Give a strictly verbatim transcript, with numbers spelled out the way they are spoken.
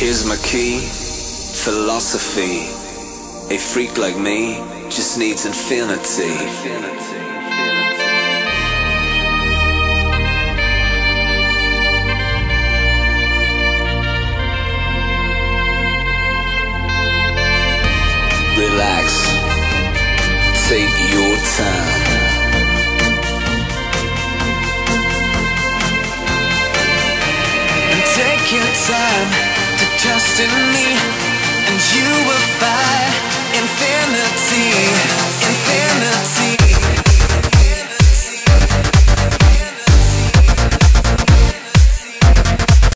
Here's my key, philosophy. A freak like me just needs infinity. Relax, take your time. And take your time to trust in me.